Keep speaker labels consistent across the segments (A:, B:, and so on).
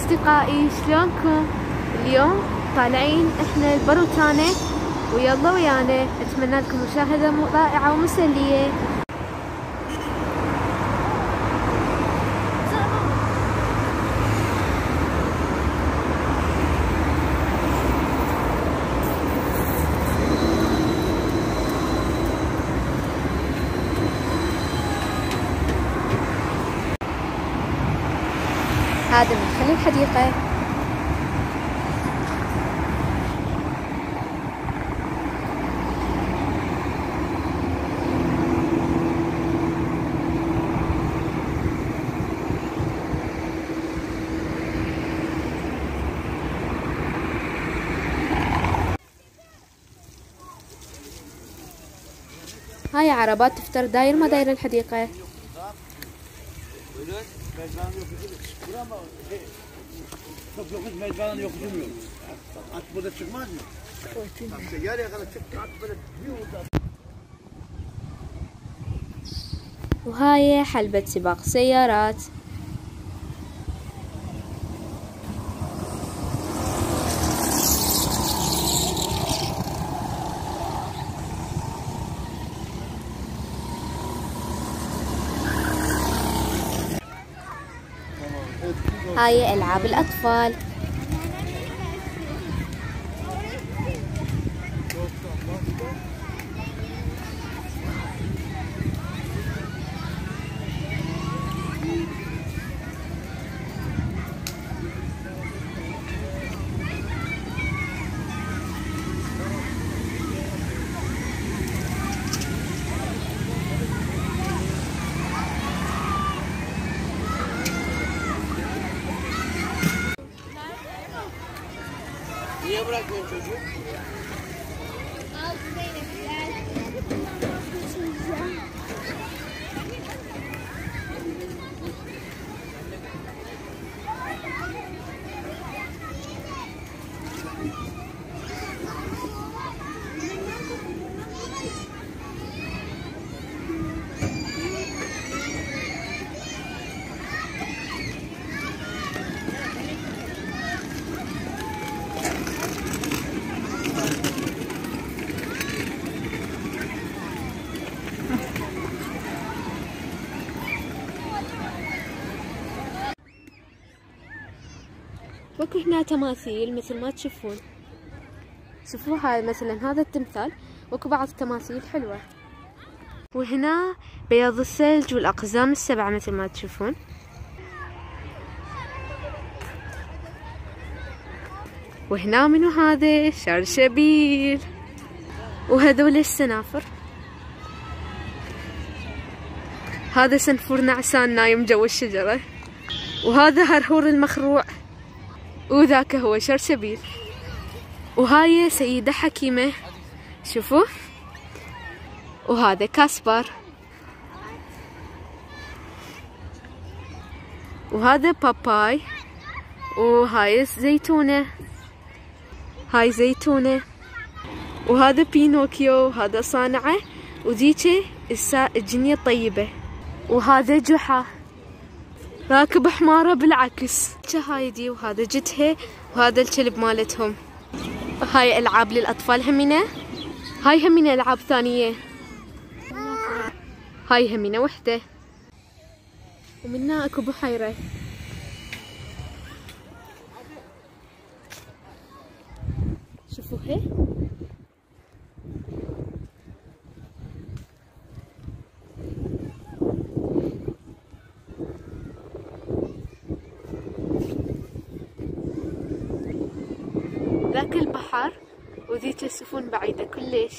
A: أصدقائي شلونكم؟ اليوم طالعين احنا البروتانة ويلا ويانا. اتمنى لكم مشاهدة رائعة ومسلية. هذا مدخل الحديقة. هاي عربات تفتر داير ما داير الحديقة. وهاي حلبة سباق سيارات. هاي ألعاب الأطفال.
B: Niye bırakmıyorsun çocuğu?
A: واكو هنا تماثيل مثل ما تشوفون. شوفوا هاي مثلا هذا التمثال. واكو بعض التماثيل حلوة. وهنا بياض الثلج والأقزام السبعة مثل ما تشوفون. وهنا منو هذا؟ شرشبيل. وهذول السنافر. هذا سنفور نعسان نايم جو الشجرة. وهذا هرهور المخروع. وذاك هو شرشبيل. وهاي سيدة حكيمة. شوفوا. وهذا كاسبر. وهذا باباي. وهاي زيتونة. هاي زيتونة. وهذا بينوكيو. هذا صانعة. وذيك الجنية الطيبة. وهذا جحا راكب حمارة بالعكس. هايدي. وهذا جدها. وهذا الكلب مالتهم. هاي ألعاب للأطفال همينة. هاي همينة ألعاب ثانية. هاي همينة وحدة. ومنها اكو بحيرة. شوفوا هي. ذاك البحر وذيك السفن بعيدة كلش.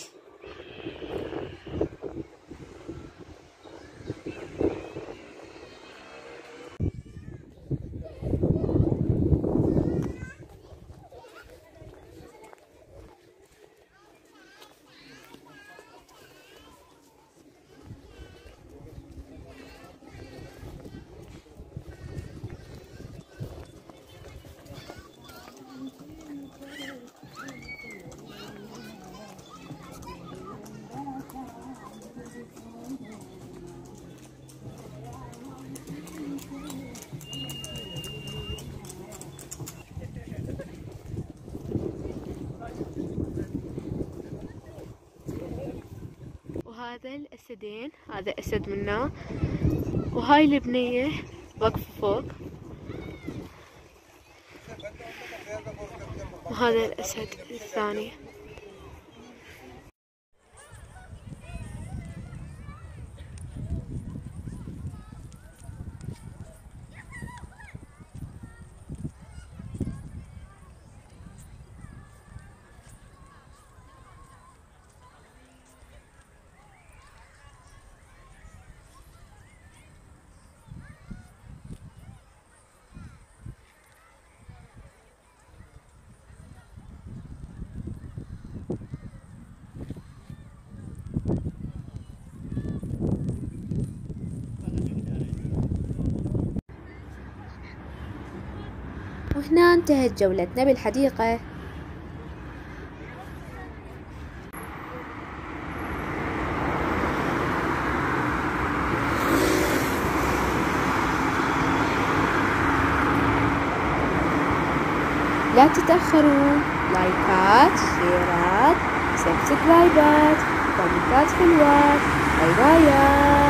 A: هذا الأسدين، هذا أسد منا، وهاي البنية واقفة فوق، وهذا الأسد الثاني. وهنا انتهت جولتنا بالحديقة. لا تتأخروا، لايكات، شيرات، سبسكرايبات، كومنتات حلوة. باي باي.